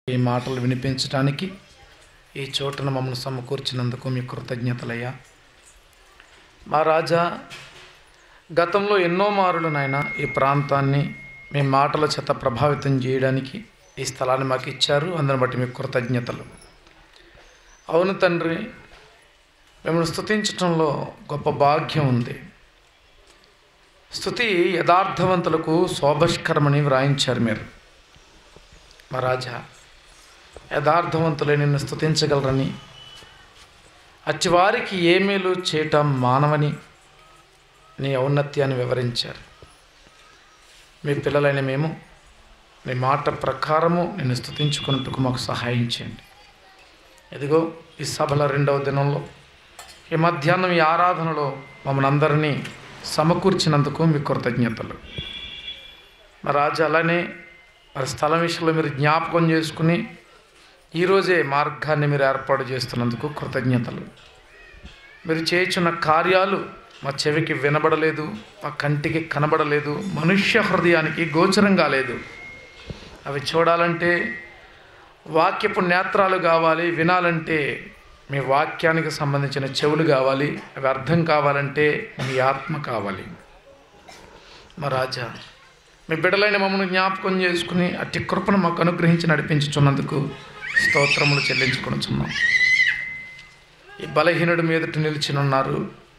ఈ మాటలు వినిపించడానికి ఈ చోటున మమ్మల్ని సమకూర్చినందుకు మీ కృతజ్ఞతలయ్యా. మా రాజా, గతంలో ఎన్నో మారులు నాయన ఈ ప్రాంతాన్ని మీ మాటల చేత ప్రభావితం చేయడానికి ఈ స్థలాన్ని మాకు ఇచ్చారు. అందుని బట్టి మీకు కృతజ్ఞతలు. అవును తండ్రి, మిమ్మల్ని స్తుతించటంలో గొప్ప భాగ్యం ఉంది. స్తుతి యథార్థవంతులకు శోభస్కరమని వ్రాయించారు మీరు. మా రాజా, యథార్థవంతులే నిన్ను స్తుతించగలరని, అచ్చివారికి ఏ మేలు చేయటం మానవని నీ ఔన్నత్యాన్ని వివరించారు. మీ పిల్లలైన మేము నీ మాట ప్రకారము నిన్ను స్తుతించుకున్నట్టుకు మాకు సహాయం చేయండి. ఇదిగో ఈ సభల 2వ దినంలో ఈ మధ్యాహ్నం ఈ ఆరాధనలో మమ్మల్ని అందరినీ సమకూర్చినందుకు మీ కృతజ్ఞతలు. మా రాజా, అలానే మరి స్థలం విషయంలో మీరు జ్ఞాపకం చేసుకుని ఈరోజే మార్గాన్ని మీరు ఏర్పాటు చేస్తున్నందుకు కృతజ్ఞతలు. మీరు చేయుచున్న కార్యాలు మా చెవికి వినబడలేదు, మా కంటికి కనబడలేదు, మనుష్య హృదయానికి గోచరం కాలేదు. అవి చూడాలంటే వాక్యపు నేత్రాలు కావాలి, వినాలంటే మీ వాక్యానికి సంబంధించిన చెవులు కావాలి, అవి అర్థం కావాలంటే మీ ఆత్మ కావాలి. మా రాజా, మీ బిడ్డలైన మమ్మల్ని జ్ఞాపకం చేసుకుని అట్టి కృపను మాకు అనుగ్రహించి నడిపించుచున్నందుకు స్తోత్రములు చెల్లించుకొనుచున్నాం. ఈ బలహీనుడి మీదట నిలిచినున్నారు.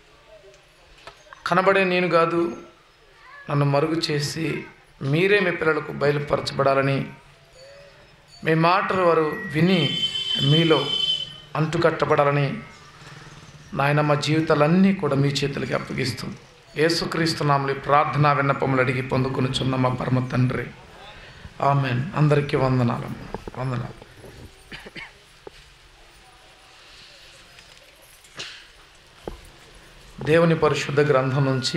కనబడే నేను కాదు, నన్ను మరుగు చేసి మీరే మీ పిల్లలకు బయలుపరచబడాలని, మీ మాటలు వారు విని మీలో అంటుకట్టబడాలని నాయన మా జీవితాలన్నీ కూడా మీ చేతులకి అప్పగిస్తూ యేసుక్రీస్తు నామములో ప్రార్థనా విన్నపములు అడిగి పొందుకొనుచున్న మా పరమ తండ్రి, ఆమెన్. అందరికీ వందనాలు. దేవుని పరిశుద్ధ గ్రంథం నుంచి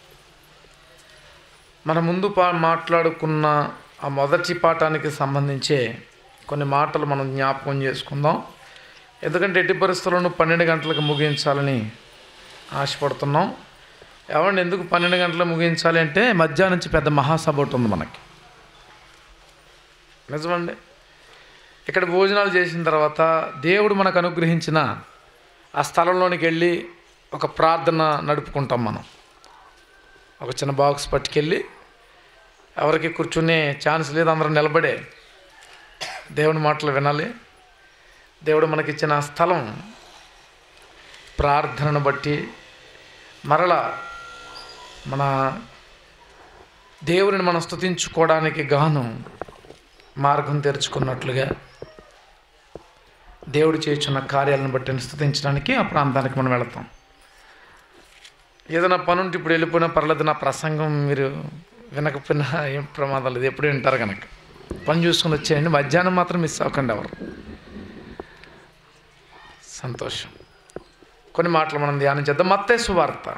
మన ముందు మాట్లాడుకున్న ఆ మొదటి పాఠానికి సంబంధించే కొన్ని మాటలు మనం జ్ఞాపకం చేసుకుందాం. ఎందుకంటే ఎట్టి పరిస్థితులను 12 గంటలకు ముగించాలని ఆశపడుతున్నాం. ఏమండి, ఎందుకు 12 గంటలకు ముగించాలి అంటే మధ్యాహ్నం నుంచి పెద్ద మహాసభ ఒకటి ఉంది మనకి. నిజమండి. ఇక్కడ భోజనాలు చేసిన తర్వాత దేవుడు మనకు అనుగ్రహించిన ఆ స్థలంలోనికి వెళ్ళి ఒక ప్రార్థన నడుపుకుంటాం. మనం ఒక చిన్న బాక్స్ పట్టుకెళ్ళి, ఎవరికి కూర్చునే ఛాన్స్ లేదు, అందరం నిలబడే దేవుని మాటలు వినాలి. దేవుడు మనకిచ్చిన స్థలం ప్రార్థనను బట్టి మరలా మన దేవుని మనం స్తుతించుకోవడానికి గాను మార్గం తెరుచుకున్నట్లుగా దేవుడు చేయుచున్న కార్యాలను బట్టి స్తుతించడానికి ఆ ప్రాంతానికి మనం వెళతాం. ఏదైనా పని ఉంటే ఇప్పుడు వెళ్ళిపోయినా పర్లేదు, నా ప్రసంగం మీరు వినకపోయినా ఏం ప్రమాదం లేదు, ఎప్పుడు వింటారు కనుక పని చూసుకుని వచ్చేయండి. మధ్యాహ్నం మాత్రం మిస్ అవ్వకండి ఎవరు. సంతోషం. కొన్ని మాటలు మనం ధ్యానం చేద్దాం. మత్తయి సువార్త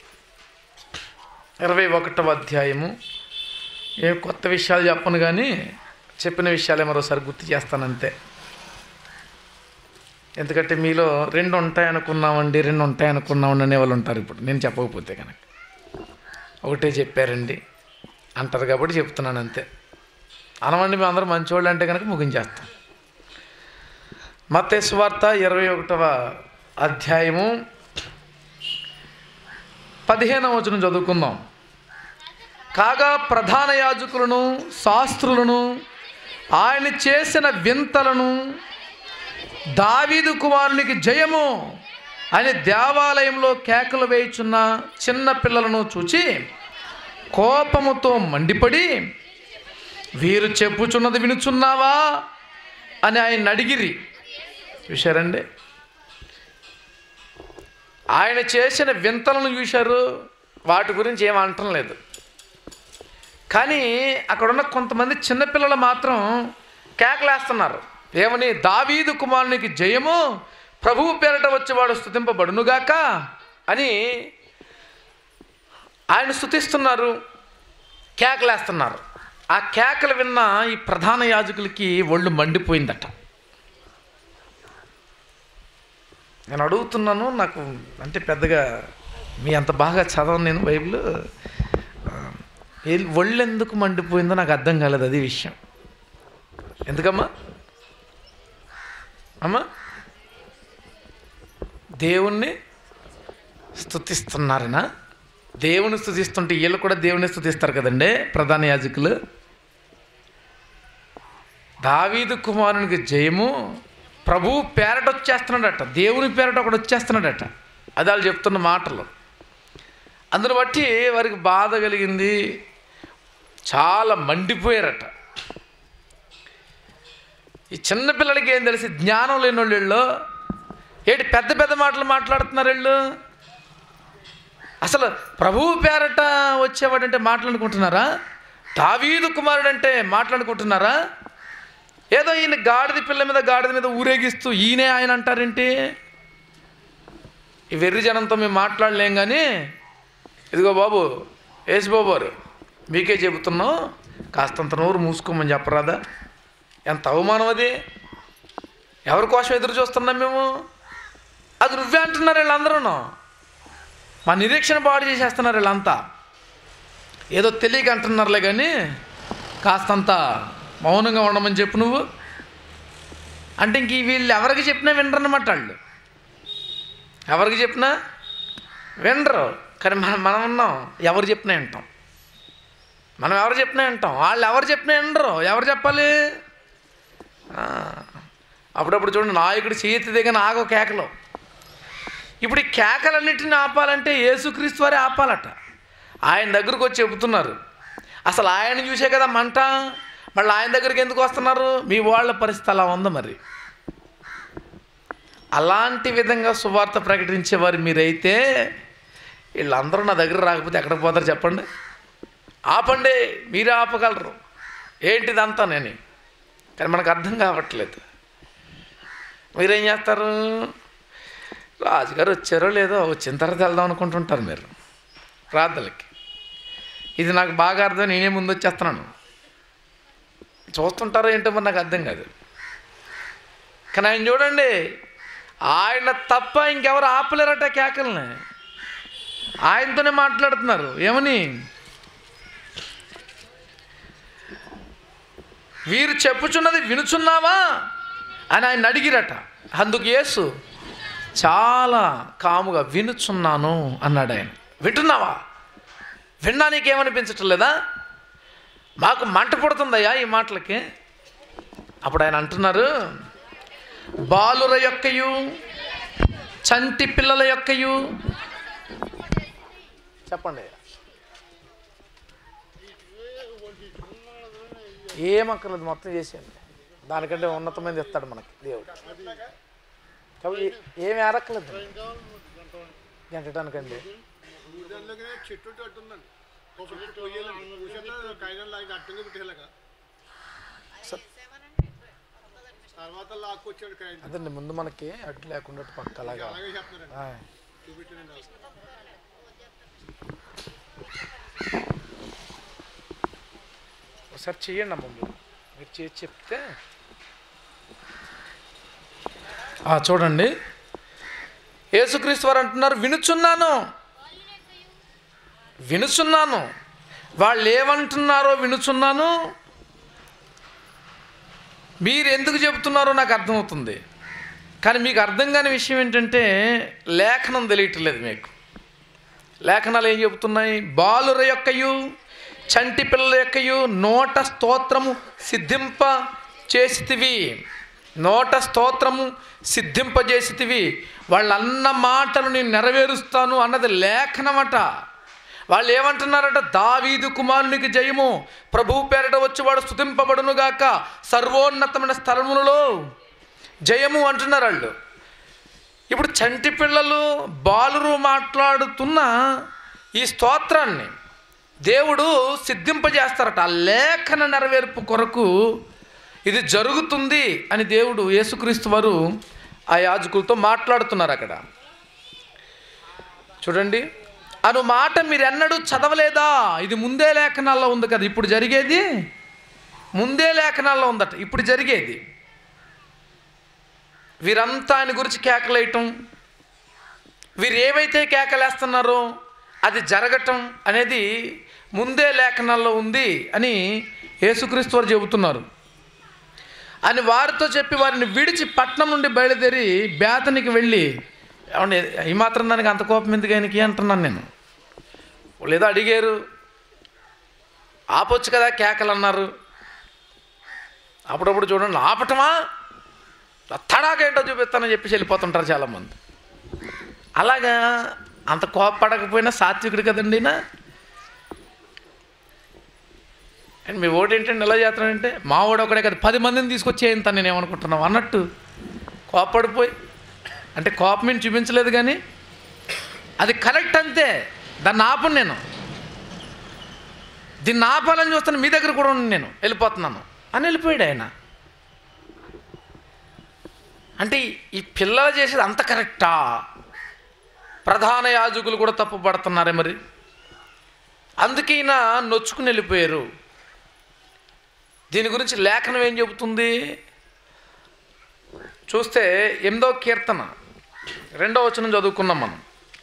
21వ అధ్యాయము. ఏ కొత్త విషయాలు చెప్పను కానీ చెప్పిన విషయాలే మరోసారి గుర్తు చేస్తానంతే. ఎందుకంటే మీలో 2 ఉంటాయనుకున్నామండి, 2 ఉంటాయనుకున్నామండి అనేవాళ్ళు ఉంటారు. ఇప్పుడు నేను చెప్పకపోతే కనుక ఒకటే చెప్పారండి అంటారు కాబట్టి చెప్తున్నాను అంతే. అనమండి, మేము అందరూ మంచివాళ్ళు అంటే కనుక ముగించేస్తాం. మత్తయి సువార్త 21వ అధ్యాయము 15వ వచనం చదువుకుందాం. కాగా ప్రధాన యాజకులను శాస్త్రులను ఆయన చేసిన వింతలను, దావీదు కుమారునికి జయము అని దేవాలయంలో కేకలు వేయుచున్న చిన్న పిల్లలను చూచి కోపముతో మండిపడి, వీరు చెప్పుచున్నది వినుచున్నావా అని ఆయన అడిగిరి. చూశారండి, ఆయన చేసిన వింతలను చూశారు, వాటి గురించి ఏం అనటం లేదు. కానీ అక్కడున్న కొంతమంది చిన్నపిల్లలు మాత్రం కేకలేస్తున్నారు. ఏమని? దావీదు కుమారునికి జయము, ప్రభువు పేరట వచ్చేవాడు స్తుతింపబడునుగాక అని ఆయన స్తుతిస్తున్నారు, కేకలేస్తున్నారు. ఆ కేకలు విన్న ఈ ప్రధాన యాజకులకి ఒళ్ళు మండిపోయిందట. నేను అడుగుతున్నాను, నాకు అంటే పెద్దగా మీ అంత బాగా చదవను నేను బైబిల్. ఒళ్ళు ఎందుకు మండిపోయిందో నాకు అర్థం కాలేదు. అది విషయం. ఎందుకమ్మా? అమ్మా దేవుణ్ణి స్తుతిస్తున్నారనా? దేవుని స్తుతిస్తుంటే వీళ్ళు కూడా దేవుని స్తుతిస్తారు కదండి ప్రధాన యాజకులు. దావీదు కుమారునికి జయము, ప్రభువు పేరట వచ్చేస్తున్నాడట, దేవుని పేరట ఒకడు వచ్చేస్తున్నాడట. అది వాళ్ళు చెప్తున్న మాటలు. అందును బట్టి వారికి బాధ కలిగింది, చాలా మండిపోయారట. ఈ చిన్నపిల్లలకి ఏం తెలిసి, జ్ఞానం లేని వాళ్ళు ఏంటి పెద్ద పెద్ద మాటలు మాట్లాడుతున్నారు వీళ్ళు. అసలు ప్రభువు పేరట వచ్చేవాడంటే మాట్లాడుకుంటున్నారా? దావీదు కుమారుడు అంటే మాట్లాడుకుంటున్నారా? ఏదో ఈయన గాడిద పిల్ల మీద గాడిద మీద ఊరేగిస్తూ ఈయనే ఆయన అంటారేంటి? ఈ వెర్రి జనంతో మేము మాట్లాడలేం, కానీ ఇదిగో బాబు యేసుబాబు వారు మీకే చెబుతున్నాం, కాస్తంత నోరు మూసుకోమని చెప్పరాదా? ఎంత అవమానం అది! ఎవరి కోసం ఎదురు చూస్తున్నాం మేము? అది నువ్వే అంటున్నారు వీళ్ళందరూ. మా నిరీక్షణ పాడు చేసేస్తున్నారు వీళ్ళంతా. ఏదో తెలియక అంటున్నారులే, కానీ కాస్తంత మౌనంగా ఉండమని చెప్పు నువ్వు అంటే. ఇంక వీళ్ళు ఎవరికి చెప్పినా వినరన్నమాట. వాళ్ళు ఎవరికి చెప్పినా వినరు, కానీ మనం ఉన్నాం ఎవరు చెప్పినా వింటాం. మనం ఎవరు చెప్పినా వింటాం, వాళ్ళు ఎవరు చెప్పినా వినరు. ఎవరు చెప్పాలి? అప్పుడప్పుడు చూడండి, నాయకుడు చేతి దగ్గర ఆగో కేకలు. ఇప్పుడు ఈ కేకలన్నింటినీ ఆపాలంటే యేసుక్రీస్తు వారే ఆపాలట. ఆయన దగ్గరకు వచ్చి చెబుతున్నారు. అసలు ఆయన చూసే కదా మంట, మళ్ళీ ఆయన దగ్గరికి ఎందుకు వస్తున్నారు? మీ వాళ్ళ పరిస్థితి అలా ఉంది. మరి అలాంటి విధంగా సువార్త ప్రకటించేవారు మీరైతే, వీళ్ళందరూ నా దగ్గర రాకపోతే ఎక్కడికి పోతారు చెప్పండి? ఆపండి, మీరే ఆపగలరు. ఏంటిదంతా నేను, కానీ మనకు అర్థం కావట్లేదు. మీరేం చేస్తారు? రాజుగారు వచ్చారో లేదో, వచ్చిన తర్వాత వెళ్దాం అనుకుంటుంటారు మీరు ప్రార్థనలకి. ఇది నాకు బాగా అర్థం, నేనే ముందు వచ్చేస్తున్నాను. చూస్తుంటారో ఏంటో మరి నాకు అర్థం కాదు. కానీ ఆయన చూడండి, ఆయన తప్ప ఇంకెవరు ఆపలేరట కేకల్ని. ఆయనతోనే మాట్లాడుతున్నారు. ఏమని? వీరు చెప్పుచున్నది వినుచున్నావా అని ఆయన అడిగిరట. అందుకు యేసు చాలా కాముగా వినుచున్నాను అన్నాడు. ఆయన వింటున్నావా? విన్నా నీకేమనిపించటం లేదా? మాకు మంట పుడుతుందయ్యా ఈ మాటలకి. అప్పుడు ఆయన అంటున్నారు, బాలుర యొక్కయు చంటి పిల్లల యొక్కయు చెప్పండి, ఏమక్కర్లేదు మొత్తం చేసేయండి, దానికంటే ఉన్నతమైనది ఇస్తాడు మనకి దేవుడు. కాబట్టి ఏమి అరక్కలేదు గంటటానికండి. అదండి, ముందు మనకి అడ్డు లేకుండా పక్కలాగా ఒకసారి చెయ్యండి అమ్మ. మీరు చేసి చెప్తే చూడండి, యేసుక్రీస్తు వారు అంటున్నారు, వినుచున్నాను వినుచున్నాను. వాళ్ళు ఏమంటున్నారో వినుచున్నాను. మీరు ఎందుకు చెబుతున్నారో నాకు అర్థమవుతుంది, కానీ మీకు అర్థం కాని విషయం ఏంటంటే లేఖనం తెలియట్లేదు మీకు. లేఖనాలు ఏం చెబుతున్నాయి? బాలుర యొక్కయు చంటి పిల్లల యొక్కయు నోట స్తోత్రము సిద్ధింప చేసితివి, నోట స్తోత్రము సిద్ధింపజేసితివి. వాళ్ళన్న మాటలు నేను నెరవేరుస్తాను అన్నది లేఖనమట. వాళ్ళు ఏమంటున్నారట? దావీదు కుమారునికి జయము, ప్రభువు పేరట వచ్చేవాడు స్తుతింపబడునుగాక, సర్వోన్నతమైన స్థలములలో జయము అంటున్నారు వాళ్ళు. ఇప్పుడు చంటి పిల్లలు బాలురు మాట్లాడుతున్న ఈ స్తోత్రాన్ని దేవుడు సిద్ధింపజేస్తారట. ఆ లేఖన నెరవేర్పు కొరకు ఇది జరుగుతుంది అని దేవుడు యేసుక్రీస్తు వారు ఆ యాజకులతో మాట్లాడుతున్నారు. అక్కడ చూడండి, అను మాట మీరు ఎన్నడూ చదవలేదా? ఇది ముందే లేఖనాల్లో ఉంది కదా. ఇప్పుడు జరిగేది ముందే లేఖనాల్లో ఉందట. ఇప్పుడు జరిగేది వీరంతా ఆయన గురించి కేకలేయటం, వీరు ఏవైతే కేకలేస్తున్నారో అది జరగటం అనేది ముందే లేఖనాల్లో ఉంది అని యేసుక్రీస్తు వారు చెబుతున్నారు. అని వారితో చెప్పి వారిని విడిచి పట్నం నుండి బయలుదేరి బేతనికి వెళ్ళి, ఏమంటే ఈ మాత్రం దానికి అంత కోపం ఎందుకు ఆయనకి అంటున్నాను నేను. వాళ్ళు ఏదో అడిగారు, ఆపొచ్చు కదా, కేకలు అన్నారు. అప్పుడప్పుడు చూడండి, ఆపటమా తడాకేంటో చూపిస్తానని చెప్పేసి వెళ్ళిపోతుంటారు చాలామంది. అలాగా అంత కోపపడకపోయినా సాత్వికుడు కదండి నా. అండ్ మీ ఓటు ఏంటంటే ఎలా చేస్తానంటే, మా ఓడు ఒకడే కదా 10 మందిని తీసుకొచ్చేయంత నేను ఏమనుకుంటున్నావు అన్నట్టు కోపపడిపోయి, అంటే కోపం ఏం చూపించలేదు కానీ అది కరెక్ట్ అంతే, దాన్ని ఆపను నేను. దీన్ని ఆపాలని చూస్తాను, మీ దగ్గర కూడా నేను వెళ్ళిపోతున్నాను అని వెళ్ళిపోయాడు ఆయన. అంటే ఈ పిల్లలు చేసేది అంత కరెక్టా? ప్రధాన యాజకులు కూడా తప్పు పడుతున్నారే మరి. అందుకే ఈయన నొచ్చుకుని వెళ్ళిపోయారు. దీని గురించి లేఖనం ఏం చెబుతుంది చూస్తే 8వ కీర్తన 2వ వచనం చదువుకున్నాం మనం.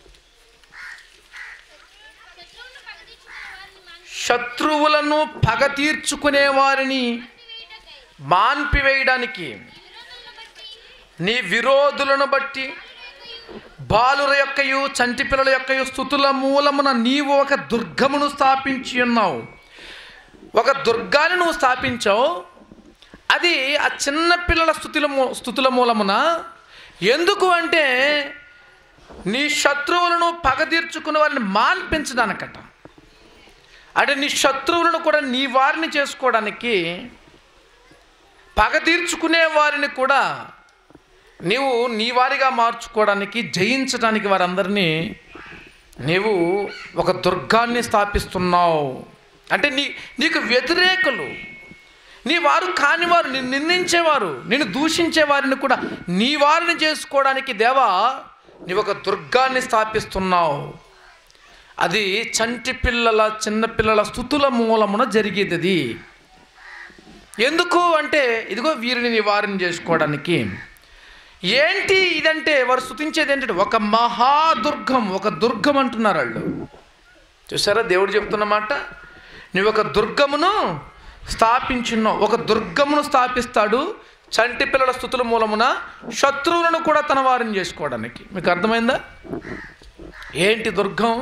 శత్రువులను పగ తీర్చుకునే వారిని మాన్పివేయడానికి నీ విరోధులను బట్టి బాలుర యొక్కయు చంటి పిల్లల యొక్కయు స్తుతుల మూలమున నీవు ఒక దుర్గమును స్థాపించి ఉన్నావు. ఒక దుర్గాన్ని నువ్వు స్థాపించావు. అది ఆ చిన్న పిల్లల స్తుతుల మూలమున. ఎందుకు అంటే నీ శత్రువులను పగ తీర్చుకునే వారిని మాన్పించడానికట. అంటే నీ శత్రువులను కూడా నీ వారిని చేసుకోవడానికి, పగ తీర్చుకునే వారిని కూడా నీవు నీ వారిగా మార్చుకోవడానికి, జయించడానికి వారందరినీ నీవు ఒక దుర్గాన్ని స్థాపిస్తున్నావు. అంటే నీకు వ్యతిరేకులు, నీ వారు కానివారు, నిన్ను నిందించేవారు, నిన్ను దూషించే వారిని కూడా నీ వారిని చేసుకోవడానికి దేవా నీవు ఒక దుర్గాన్ని స్థాపిస్తున్నావు. అది చంటి పిల్లల చిన్నపిల్లల స్తుతుల మూలమున జరిగేది. ఎందుకు అంటే ఇదిగో వీరిని నీ వారిని చేసుకోవడానికి. ఏంటి ఇదంటే వారు స్తుతించేది ఏంటంటే ఒక మహాదుర్గం, ఒక దుర్గం అంటున్నారు వాళ్ళు. చూసారా దేవుడు చెప్తున్నమాట, నువ్వు ఒక దుర్గమును స్థాపించున్నావు. ఒక దుర్గమును స్థాపిస్తాడు చంటి పిల్లల స్తుతుల మూలమున, శత్రువులను కూడా తన వారిని చేసుకోవడానికి. మీకు అర్థమైందా? ఏంటి దుర్గం?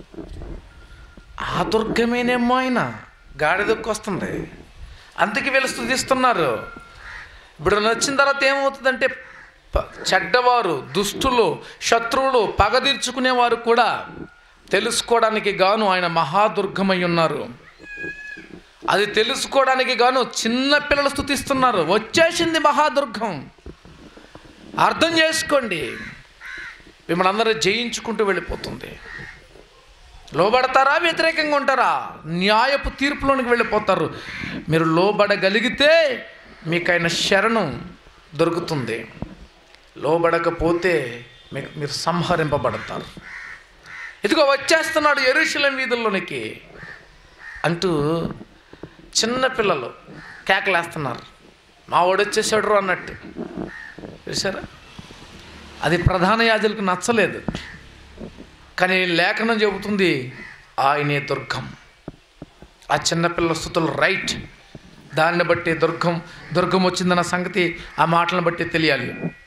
ఆ దుర్గమేనేమో ఆయన గాడిదొక్కు వస్తుంది, అందుకే వీళ్ళు స్తుతిస్తున్నారు. ఇప్పుడు నచ్చిన తర్వాత ఏమవుతుందంటే చెడ్డవారు, దుష్టులు, శత్రువులు, పగ తీర్చుకునేవారు కూడా తెలుసుకోవడానికి గాను ఆయన మహాదుర్గమై ఉన్నారు. అది తెలుసుకోవడానికి గాను చిన్న పిల్లలు స్తుతిస్తున్నారు. వచ్చేసింది మహాదుర్గం. అర్థం చేసుకోండి, మిమ్మల్ని అందరూ జయించుకుంటూ వెళ్ళిపోతుంది. లోబడతారా, వ్యతిరేకంగా ఉంటారా? న్యాయపు తీర్పులోనికి వెళ్ళిపోతారు. మీరు లోబడగలిగితే మీకైనా శరణం దొరుకుతుంది. లోబడకపోతే మీరు సంహరింపబడతారు. ఇదిగో వచ్చేస్తున్నాడు యెరూషలేము వీధుల్లోనికి అంటూ చిన్నపిల్లలు కేకలేస్తున్నారు. మా వాడు వచ్చేసాడు అన్నట్టు. చూసారా? అది ప్రధాన యాజకులకు నచ్చలేదు. కానీ లేఖనం చెబుతుంది ఆయనే దుర్గం. ఆ చిన్నపిల్లల స్తుతులు రైట్. దాన్ని బట్టి దుర్గం వచ్చిందన్న సంగతి ఆ మాటలను బట్టి తెలియాలి.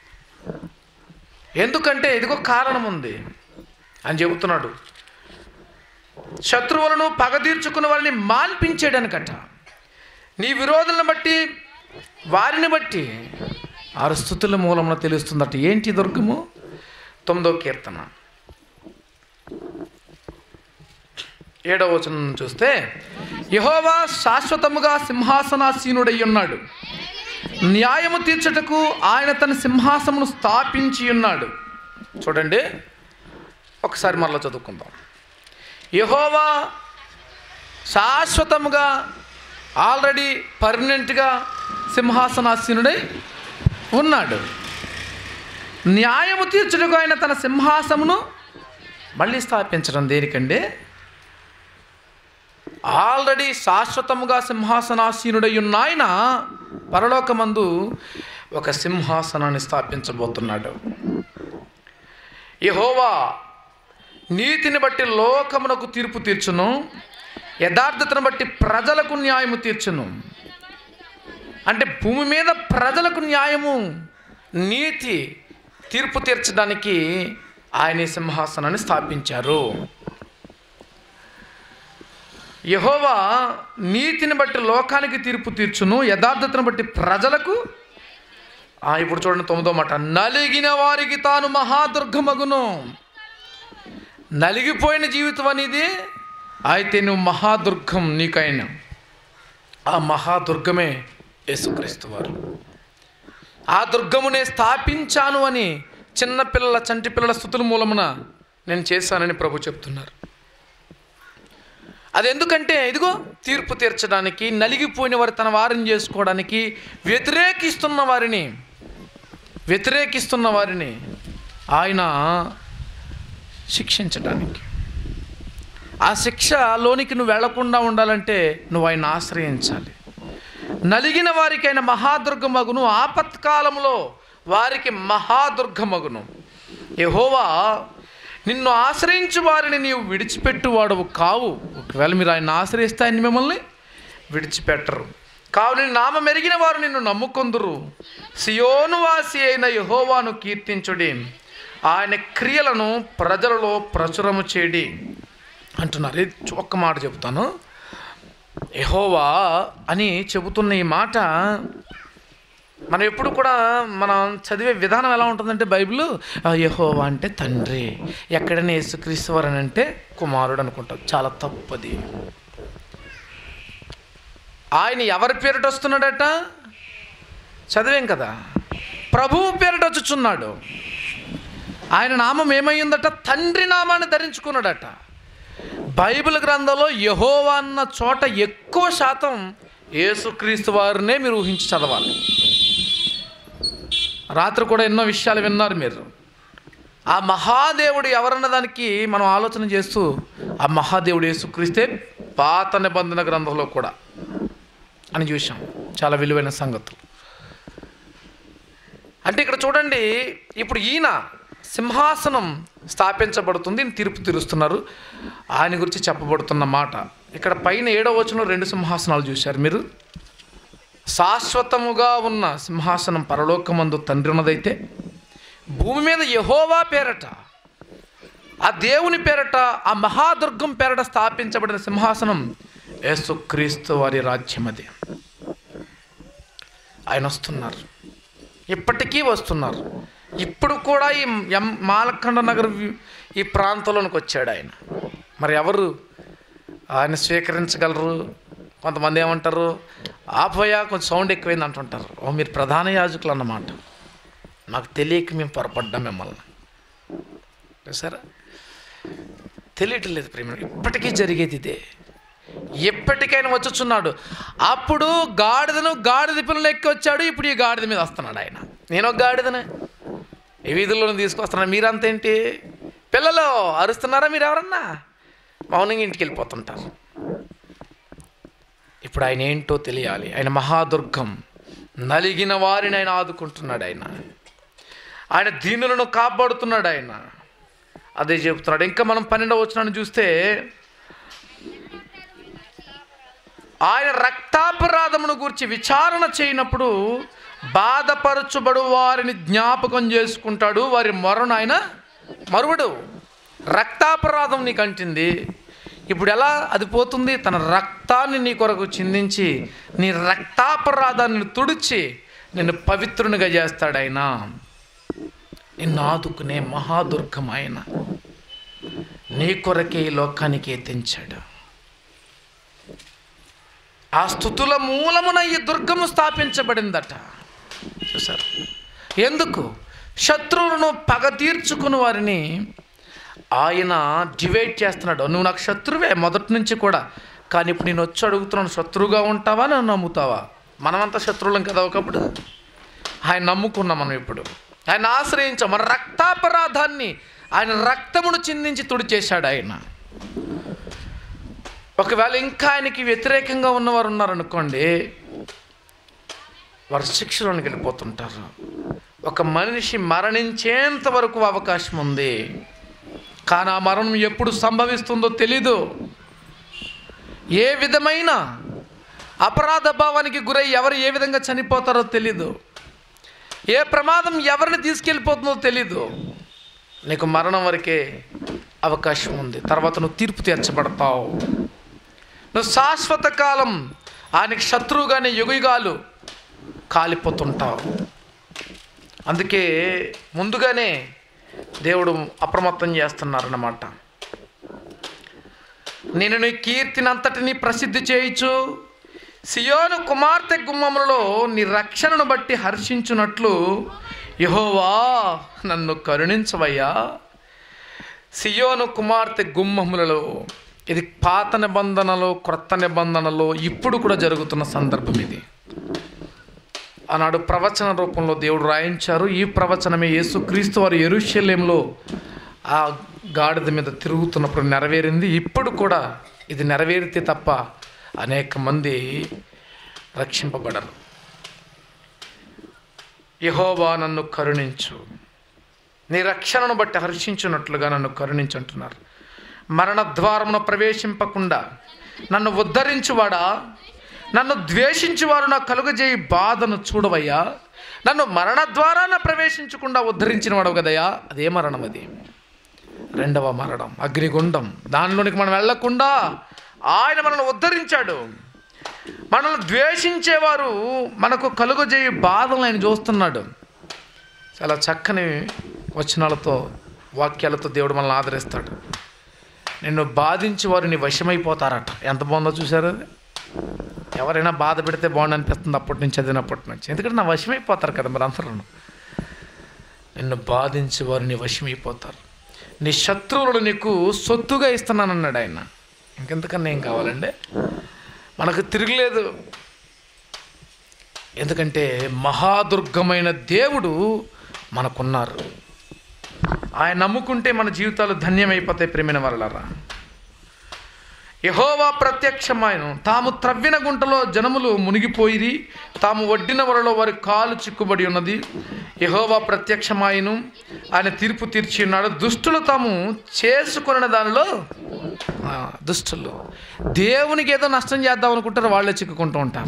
ఎందుకంటే ఇదిగో కారణం ఉంది అని చెబుతున్నాడు. శత్రువులను పగ తీర్చుకున్న వారిని మాన్పించేయడానికట, నీ విరోధులను బట్టి వారిని బట్టి 6 స్తుతుల మూలమున తెలుస్తుందట. ఏంటి దుర్గము? 9వ కీర్తన 7వ వచనం చూస్తే, యెహోవా శాశ్వతముగా సింహాసనాసీనుడై ఉన్నాడు, న్యాయము తీర్చుటకు ఆయన తన సింహాసమును స్థాపించి ఉన్నాడు. చూడండి ఒకసారి మరలా చదువుకుందాం. యెహోవా శాశ్వతముగా ఆల్రెడీ పర్మనెంట్గా సింహాసనాసీనుడై ఉన్నాడు. న్యాయము తీర్చుటకు ఆయన తన సింహాసమును మళ్ళీ స్థాపించడం దేనికండి? ఆల్రెడీ శాశ్వతముగా సింహాసనాసీనుడై ఉన్న ఆయన పరలోకమందు ఒక సింహాసనాన్ని స్థాపించబోతున్నాడు. యెహోవా నీతిని బట్టి లోకమునకు తీర్పు తీర్చును, యథార్థతను బట్టి ప్రజలకు న్యాయము తీర్చును. అంటే భూమి మీద ప్రజలకు న్యాయము, నీతి, తీర్పు తీర్చడానికి ఆయన సింహాసనాన్ని స్థాపించారు. యెహోవా నీతిని బట్టి లోకానికి తీర్పు తీర్చును, యథార్థతను బట్టి ప్రజలకు. ఇప్పుడు చూడండి 9వ మాట, నలిగిన వారికి తాను మహాదుర్గమగును. నలిగిపోయిన జీవితం అనేది అయితే నువ్వు మహాదుర్గం నీకైన ఆ మహాదుర్గమే యేసుక్రీస్తు వారు. ఆ దుర్గమునే స్థాపించాను అని చిన్నపిల్లల చంటి పిల్లల స్తుతుల మూలమున నేను చేశానని ప్రభు చెప్తున్నారు. అది ఎందుకంటే ఇదిగో తీర్పు తీర్చడానికి, నలిగిపోయిన వారు తన వారిని చేసుకోవడానికి, వ్యతిరేకిస్తున్న వారిని ఆయన శిక్షించడానికి. ఆ శిక్షలోనికి నువ్వు వెళ్లకుండా ఉండాలంటే నువ్వు ఆయన ఆశ్రయించాలి. నలిగిన వారికి ఆయన మహాదుర్గమగును, ఆపత్కాలంలో వారికి మహాదుర్గమగును. యెహోవా నిన్ను ఆశ్రయించు వారిని నీవు విడిచిపెట్టువాడవు కావు. ఒకవేళ మీరు ఆయన ఆశ్రయిస్తే ఆయన మిమ్మల్ని విడిచిపెట్టరు. కావున నీ నామం ఎరిగిన వారు నిన్ను నమ్ముకొందురు. సియోను వాసి అయిన యెహోవాను కీర్తించుడి, ఆయన క్రియలను ప్రజలలో ప్రచురము చేడి అంటున్నారు. ఇది ఒక్క మాట చెబుతాను. యెహోవా అని చెబుతున్న ఈ మాట మనం ఎప్పుడు కూడా మనం చదివే విధానం ఎలా ఉంటుందంటే, బైబిల్ యెహోవా అంటే తండ్రి, ఎక్కడైనా యేసుక్రీస్తు వారు అని అంటే కుమారుడు అనుకుంటాం. చాలా తప్పది. ఆయన ఎవరి పేరిట వస్తున్నాడట? చదివేం కదా, ప్రభువు పేరిట వచ్చుచున్నాడు. ఆయన నామం ఏమయ్యిందట? తండ్రి నామాన్ని ధరించుకున్నాడట. బైబిల్ గ్రంథంలో యెహోవా అన్న చోట ఎక్కువ శాతం యేసుక్రీస్తు వారినే మీరు ఊహించి చదవాలి. రాత్రి కూడా ఎన్నో విషయాలు విన్నారు మీరు. ఆ మహాదేవుడు ఎవరన్న దానికి మనం ఆలోచన చేస్తూ ఆ మహాదేవుడు యేసుక్రీస్తే పాత నిబంధన గ్రంథంలో కూడా అని చూసాం. చాలా విలువైన సంగతులు. అంటే ఇక్కడ చూడండి, ఇప్పుడు ఈయన సింహాసనం స్థాపించబడుతుంది, తీర్పు తీరుస్తున్నారు. ఆయన గురించి చెప్పబడుతున్న మాట ఇక్కడ పైన 7వ వచనంలో 2 సింహాసనాలు చూశారు మీరు. శాశ్వతముగా ఉన్న సింహాసనం పరలోకమందు తండ్రి ఉన్నదైతే, భూమి మీద యెహోవా పేరట, ఆ దేవుని పేరట, ఆ మహాదుర్గం పేరట స్థాపించబడిన సింహాసనం యేసుక్రీస్తు వారి రాజ్యం. అది ఆయన వస్తున్నారు, ఇప్పటికీ వస్తున్నారు. ఇప్పుడు కూడా ఈ మాలకొండ నగర్ ఈ ప్రాంతంలోనికి వచ్చాడు ఆయన. మరి ఎవరు ఆయన స్వీకరించగలరు? కొంతమంది ఏమంటారు, ఆపోయా కొంచెం సౌండ్ ఎక్కువైంది అంటుంటారు. మీరు ప్రధాన యాజకులు అన్నమాట. నాకు తెలియక మేము పొరపడ్డాం మిమ్మల్ని. సరే, తెలియట్లేదు ప్రేమ. ఇప్పటికీ జరిగేది ఇదే. ఎప్పటికైనా వచ్చుచున్నాడు. అప్పుడు గాడిద పిల్లలు ఎక్కి వచ్చాడు. ఇప్పుడు ఈ గాడిద మీద వస్తున్నాడు ఆయన. నేను ఒక గాడిదనే ఈ వీధుల్లోనే తీసుకొస్తున్నాను. మీరంతేంటి పిల్లలు అరుస్తున్నారా? మీరు ఎవరన్నా మౌనంగా ఇంటికి వెళ్ళిపోతుంటారు. ఇప్పుడు ఆయన ఏంటో తెలియాలి. ఆయన మహాదుర్గం, నలిగిన వారిని ఆయన ఆదుకుంటున్నాడు. ఆయన దీనులను కాపాడుతున్నాడు. ఆయన అదే చెబుతున్నాడు. ఇంకా మనం 12వ వచనాన్ని చూస్తే, ఆయన రక్తాపరాధమును గురించి విచారణ చేయనప్పుడు బాధపరచుబడు వారిని జ్ఞాపకం చేసుకుంటాడు, వారి మొరను ఆయన మరువడు. రక్తాపరాధం నీకు అంటింది, ఇప్పుడు ఎలా అది పోతుంది? తన రక్తాన్ని నీ కొరకు చిందించి నీ రక్తాపరాధాన్ని తుడిచి నిన్ను పవిత్రునిగా చేస్తాడు. ఆయన నిన్ను ఆదుకునే మహాదుర్గం. ఆయన నీ కొరకే ఈ లోకానికి ఎత్తించాడు. ఆ స్తుతుల మూలమున ఈ దుర్గము స్థాపించబడిందట. చూసారు ఎందుకు? శత్రువులను పగ తీర్చుకుని వారిని ఆయన డివైడ్ చేస్తున్నాడు. నువ్వు నాకు శత్రువే మొదటి నుంచి కూడా, కానీ ఇప్పుడు నేను వచ్చి అడుగుతున్నాను, శత్రువుగా ఉంటావా నన్ను నమ్ముతావా? మనమంతా శత్రువులం కదా ఒకప్పుడు. ఆయన నమ్ముకున్నాం మనం. ఇప్పుడు ఆయన ఆశ్రయించాం. మన రక్తాపరాధాన్ని ఆయన రక్తమును చిందించి తుడిచేశాడు ఆయన. ఒకవేళ ఇంకా ఆయనకి వ్యతిరేకంగా ఉన్నవారు ఉన్నారనుకోండి, వారు శిక్షలోనికి వెళ్ళిపోతుంటారు. ఒక మనిషి మరణించేంత వరకు అవకాశం ఉంది, కానీ ఆ మరణం ఎప్పుడు సంభవిస్తుందో తెలీదు. ఏ విధమైన అపరాధ భావానికి గురై ఎవరు ఏ విధంగా చనిపోతారో తెలీదు. ఏ ప్రమాదం ఎవరిని తీసుకెళ్ళిపోతుందో తెలీదు. నీకు మరణం వరకే అవకాశం ఉంది. తర్వాత నువ్వు తీర్పు తీర్చబడతావు. నువ్వు శాశ్వత కాలం ఆయనకి శత్రువుగానే యుగయుగాలు కాలిపోతుంటావు. అందుకే ముందుగానే దేవుడు అప్రమత్తం చేస్తున్నారన్నమాట. నేను నీ కీర్తిని అంతటిని ప్రసిద్ధి చేయుచు సియోను కుమార్తె గుమ్మములలో నీ రక్షణను బట్టి హర్షించున్నట్లు యెహోవా నన్ను కరుణించవయ్యా. సియోను కుమార్తె గుమ్మములలో, ఇది పాత నిబంధనలో క్రొత్త నిబంధనలో ఇప్పుడు కూడా జరుగుతున్న సందర్భం. ఇది ఆనాడు ప్రవచన రూపంలో దేవుడు రాయించారు. ఈ ప్రవచనమే యేసుక్రీస్తు వారు యెరూషలేములో ఆ గాడిద మీద తిరుగుతున్నప్పుడు నెరవేరింది. ఇప్పుడు కూడా ఇది నెరవేరితే తప్ప అనేక మంది రక్షింపబడరు. యెహోవా నన్ను కరుణించు, నీ రక్షణను బట్టి హర్షించున్నట్లుగా నన్ను కరుణించుంటున్నారు. మరణ ద్వారమును ప్రవేశింపకుండా నన్ను ఉద్ధరించువాడా, నన్ను ద్వేషించువారు నా కలుగజేయి బాధను చూడవయ్యా. నన్ను మరణ ద్వారాన ప్రవేశించకుండా ఉద్ధరించిన వాడు కదయ్యా. అదే మరణం, అది రెండవ మరణం, అగ్నిగుండం. దానిలోనికి మనం వెళ్లకుండా ఆయన మనల్ని ఉద్ధరించాడు. మనల్ని ద్వేషించేవారు మనకు కలుగజేయి బాధలు ఆయన చూస్తున్నాడు. చాలా చక్కని వచనాలతో వాక్యాలతో దేవుడు మనల్ని ఆదరిస్తాడు. నిన్ను బాధించి వారు నీ వశమైపోతారట. ఎంత బాగుందో చూసారు. అది ఎవరైనా బాధ పెడితే బాగుండు అనిపిస్తుంది అప్పటి నుంచి, చదివినప్పటి నుంచి. ఎందుకంటే నా వశమైపోతారు కదా మరి అందరూ. నిన్ను బాధించి వారు నీ వశమైపోతారు. నీ శత్రువులను నీకు సొత్తుగా ఇస్తున్నానన్నాడు ఆయన. ఇంకెంతకన్నా ఏం కావాలండి? మనకు తిరగలేదు. ఎందుకంటే మహాదుర్గమైన దేవుడు మనకున్నారు. ఆయన నమ్ముకుంటే మన జీవితాలు ధన్యమైపోతాయి. ప్రేమైన వారలారా, యెహోవా ప్రత్యక్షమాయను. తాము త్రవ్విన గుంటలో జనములు మునిగిపోయిరి, తాము ఒడ్డిన వలలో వారి కాలు చిక్కుబడి ఉన్నది. యెహోవా ప్రత్యక్షమాయను, ఆయన తీర్పు తీర్చి ఉన్నాడు. దుష్టులు తాము చేసుకున్న దానిలో, దుష్టులు దేవునికి ఏదో నష్టం చేద్దాం అనుకుంటారు, వాళ్ళే చిక్కుకుంటూ ఉంటారు.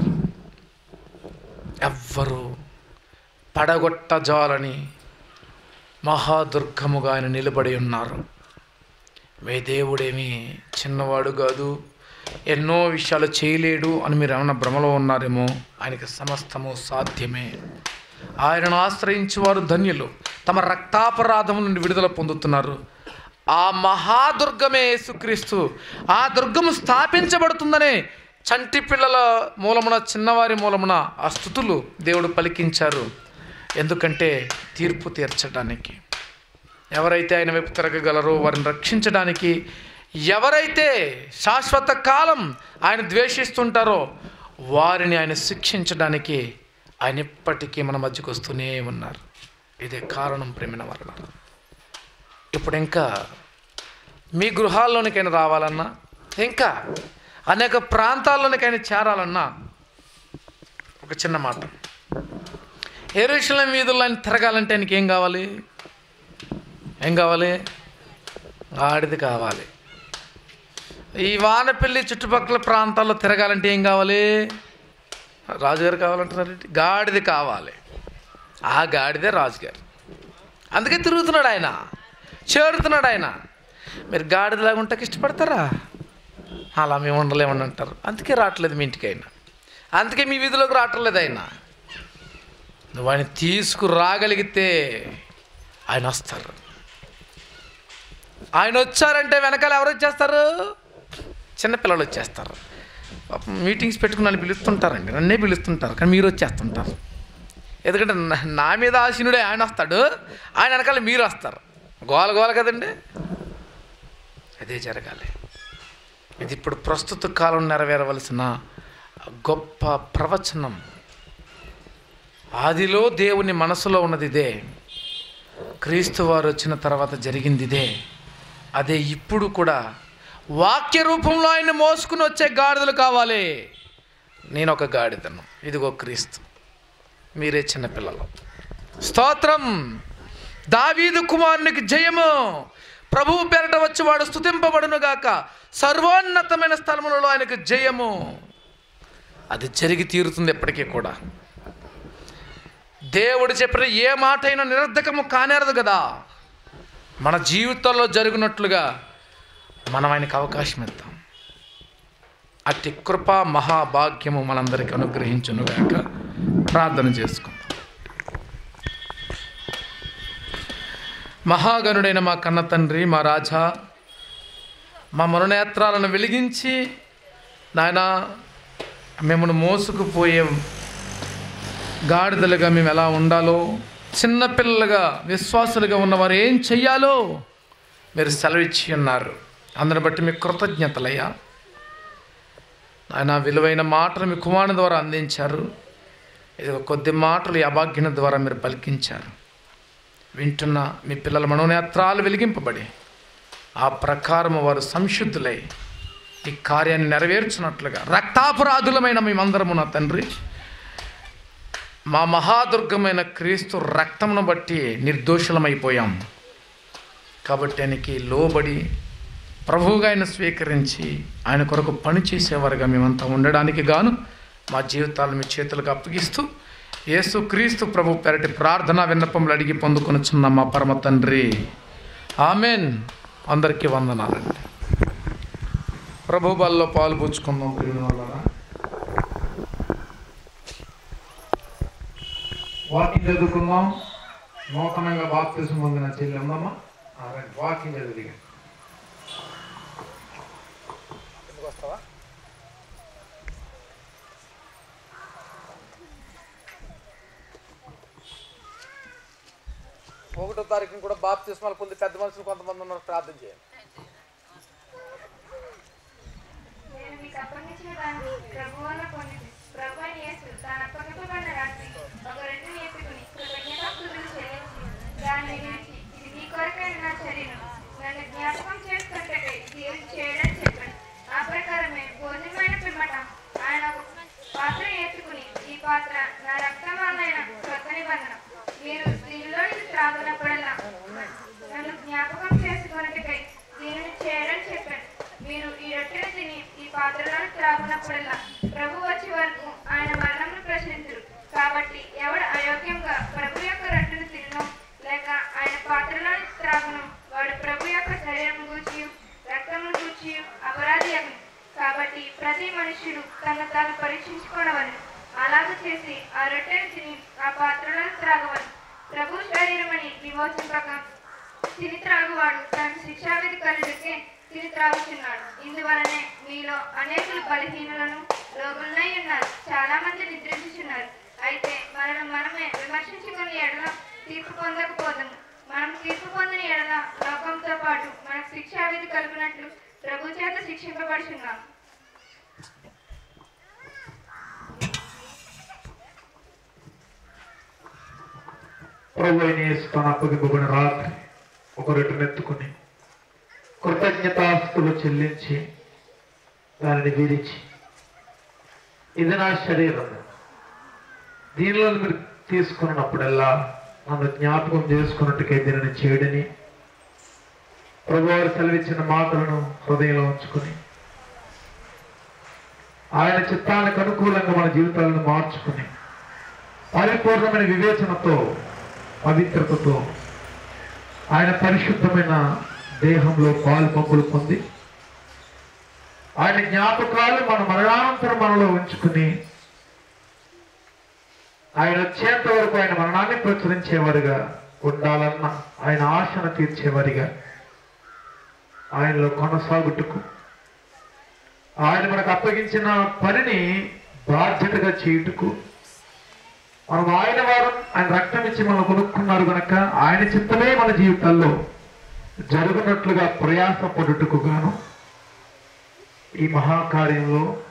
ఎవ్వరు పడగొట్టజాలని మహాదుర్గముగా ఆయన నిలబడి ఉన్నారు. మీ దేవుడేమి చిన్నవాడు కాదు, ఎన్నో విషయాలు చేయలేడు అని మీరు ఏమైనా భ్రమలో ఉన్నారేమో. ఆయనకి సమస్తము సాధ్యమే. ఆయనను ఆశ్రయించి వారు ధన్యులు, తమ రక్తాపరాధముల నుండి విడుదల పొందుతున్నారు. ఆ మహాదుర్గమే యేసుక్రీస్తు. ఆ దుర్గము స్థాపించబడుతుందనే చంటి పిల్లల మూలమున, చిన్నవారి మూలమున ఆ స్తుతులు దేవుడు పలికించారు. ఎందుకంటే తీర్పు తీర్చడానికి. ఎవరైతే ఆయన వైపు తిరగగలరో వారిని రక్షించడానికి, ఎవరైతే శాశ్వత కాలం ఆయన ద్వేషిస్తుంటారో వారిని ఆయన శిక్షించడానికి ఆయన ఇప్పటికీ మన మధ్యకు వస్తూనే ఉన్నారు. ఇదే కారణం ప్రేమైన వారు. ఇప్పుడు ఇంకా మీ గృహాల్లోనికైనా రావాలన్నా, ఇంకా అనేక ప్రాంతాల్లోనికైనా చేరాలన్నా ఒక చిన్న మాట. యెరూషలేము వీధుల్లో ఆయన తిరగాలంటే ఆయనకి ఏం కావాలి? ఏం కావాలి? గాడిద కావాలి. ఈ వానపల్లి చుట్టుపక్కల ప్రాంతాల్లో తిరగాలంటే ఏం కావాలి? రాజుగారు కావాలంటున్నారు. గాడిద కావాలి. ఆ గాడిదే రాజుగారు. అందుకే తిరుగుతున్నాడు ఆయన, చేరుతున్నాడు ఆయన. మీరు గాడిదలాగా ఉంటాకి ఇష్టపడతారా? అలా మేము ఉండలేమని అంటారు. అందుకే రావట్లేదు మీ ఇంటికి ఆయన. అందుకే మీ వీధిలోకి రావట్లేదు ఆయన. నువ్వు ఆయన తీసుకురాగలిగితే ఆయన వస్తారు. ఆయన వచ్చారంటే వెనకాల ఎవరు వచ్చేస్తారు? చిన్నపిల్లలు వచ్చేస్తారు. మీటింగ్స్ పెట్టుకుని నన్ను పిలుస్తుంటారండి, నన్నే పిలుస్తుంటారు, కానీ మీరు వచ్చేస్తుంటారు. ఎందుకంటే నా మీద ఆశీనుడే ఆయన వస్తాడు, ఆయన వెనకాల మీరు వస్తారు. గోల గోల కదండి. అదే జరగాలి. ఇది ఇప్పుడు ప్రస్తుత కాలం నెరవేరవలసిన గొప్ప ప్రవచనం. ఆదిలో దేవుని మనసులో ఉన్నది ఇదే. క్రీస్తు వారు వచ్చిన తర్వాత జరిగింది ఇదే. అదే ఇప్పుడు కూడా వాక్య రూపంలో ఆయన మోసుకుని వచ్చే గాడిదలు కావాలి. నేను ఒక గాడిదను, ఇదిగో క్రీస్తు, మీరే చిన్నపిల్లలు. స్తోత్రం. దావీదు కుమారునికి జయము. ప్రభువు పేరట వచ్చి వాడు స్తుతింపబడును గాక. సర్వోన్నతమైన స్థలములలో ఆయనకు జయము. అది జరిగి తీరుతుంది ఎప్పటికీ కూడా. దేవుడు చెప్పిన ఏ మాట అయినా నిరర్ధకము కానేరదు కదా. మన జీవితంలో జరిగినట్లుగా మనం ఆయనకు అవకాశం ఇద్దాం. అట్టి కృప మహాభాగ్యము మనందరికీ అనుగ్రహించునుగాక. ప్రార్థన చేసుకుందాం. మహాగణుడైన మా కన్న తండ్రి, మా రాజా, మా మనోనేత్రాలను వెలిగించి నాయన మిమ్మల్ని మోసుకుపోయే గాడిదలుగా మేము ఎలా ఉండాలో, చిన్నపిల్లలుగా విశ్వాసులుగా ఉన్నవారు ఏం చెయ్యాలో మీరు సెలవిచ్చి ఉన్నారు. అందుని బట్టి మీకు కృతజ్ఞతలయ్యా. ఆయన విలువైన మాటలు మీ కుమారుని ద్వారా అందించారు. ఇది కొద్ది మాటలు ఈ అభాగ్యుని ద్వారా మీరు పలికించారు. వింటున్న మీ పిల్లల మనోనేత్రాలు వెలిగింపబడి ఆ ప్రకారము వారు సంశుద్ధులై ఈ కార్యాన్ని నెరవేర్చినట్లుగా రక్తాపరాధులమైన మేమందరము నా తండ్రి, మా మహాదుర్గమైన క్రీస్తు రక్తమును బట్టి నిర్దోషులమైపోయాం. కాబట్టి ఆయనకి లోబడి ప్రభువుగా ఆయన స్వీకరించి ఆయన కొరకు పనిచేసేవారుగా మేమంతా ఉండడానికి గాను మా జీవితాలను మీ చేతులకు అప్పగిస్తూ యేసు క్రీస్తు ప్రభు పెరటి ప్రార్థన విన్నపములు అడిగి పొందుకొనుచున్న మా పరమ తండ్రి, ఆమెన్. అందరికీ వందనాలండి. ప్రభు బల్లో పాలు పుచ్చుకుందాం. వాకింగ్ చదువుకుందాం. నూతనంగా బాప్తిజం పొందిన చెల్లి ఉందమ్మా, వాకింగ్ చదివి వస్తావా? 1వ తారీఖున కూడా బాప్తిస్మాలు పొంది పెద్ద మనుషులు కొంతమంది ఉన్నారు. ప్రార్థన చేయండి. ఆ ప్రకారమే భోజనమైన పిమ్మట ఆయన పాత్ర ఎత్తుకుని, ఈ పాత్ర నా రక్తం వలన కొత్త నిబంధన, మీరు దీనిలో త్రాగునప్పుడల్లా నన్ను జ్ఞాపకం చేసుకున్నట్టుకై దీనిని చేయడం చెప్పాను. మీరు ఈ రొట్టెను తిని ఈ పాత్రలో త్రాగునప్పుడల్లా ప్రభు వచ్చే వరకు ఆయన మరణమును ప్రశ్నించరు. కాబట్టి ఎవడు అయోగ్యంగా ప్రభు యొక్క రొట్టెను తినను లేక ఆయన పాత్రలో త్రాగును, వాడు ప్రభు యొక్క శరీరం గూర్చి రక్తమును గూర్చి అపరాధి అగును. కాబట్టి ప్రతి మనుష్యుడు తను తాను పరీక్షించుకోవలను. అలాగ చేసి ఆ రొట్టెను తిని ఆ పాత్రలో త్రాగవను. ప్రభు శరీరమని విమోచింపక తిని త్రాగువాడు తన శిక్షావిధి కలుడికే తిని త్రాగుతున్నాడు. ఇందువలనే మీలో అనేకులు బలహీనులను రోగులనై ఉన్నారు, చాలా మంది నిద్రించుచున్నారు. అయితే మనమే విమర్శించుకుని ఎడల తీర్పు పొందకపోదాము. మనం తీర్పు పొందిన ఎడల లోకంతో పాటు మనకు శిక్షావిధి కలిగినట్లు ప్రభు చేత శిక్షింపబడుచున్నాం. ప్రభు అయిన యేసు తన అప్పగింపబడిన రాత్రి ఒక రొట్టెను ఎత్తుకుని కృతజ్ఞతాస్తులు చెల్లించి దానిని విరిచి, ఇది నా శరీరం, దీనిలో మీరు తీసుకున్నప్పుడల్లా నన్ను జ్ఞాపకం చేసుకున్నట్టుకై దీనిని చేయడని ప్రభువారు సెలవిచ్చిన మాటలను హృదయంలో ఉంచుకుని ఆయన చిత్తానికి అనుకూలంగా మన జీవితాలను మార్చుకుని పరిపూర్ణమైన వివేచనతో, పవిత్రతతో ఆయన పరిశుద్ధమైన దేహంలో పాలు పంపులు పొంది ఆయన జ్ఞాపకాలు మన మరణానంతరం మనలో ఉంచుకుని ఆయన వచ్చేంత వరకు ఆయన మరణాన్ని ప్రచురించేవారుగా ఉండాలన్న ఆయన ఆశను తీర్చేవారిగా ఆయనలో కొనసాగుటకు, ఆయన మనకు అప్పగించిన పనిని బాధ్యతగా చేయుటకు, మనం ఆయన వారు ఆయన రక్తం ఇచ్చి మనం కొనుక్కున్నారు కనుక ఆయన చిత్తమే మన జీవితాల్లో జరుగునట్లుగా ప్రయాసపడుటకు గాను ఈ మహాకార్యంలో